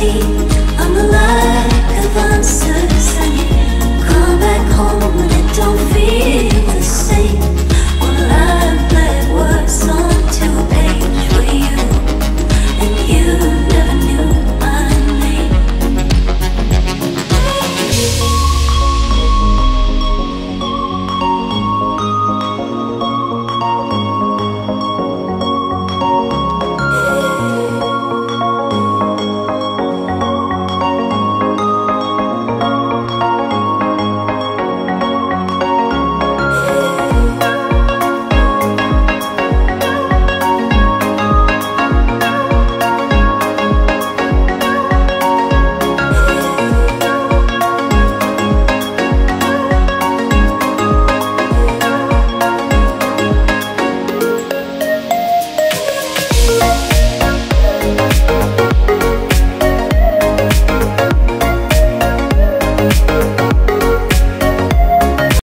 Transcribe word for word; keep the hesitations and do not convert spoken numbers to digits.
reality. I'm the lack of answers, and you come back home and it don't feel the same. Well, I bled words onto a page for you, and you never knew my name.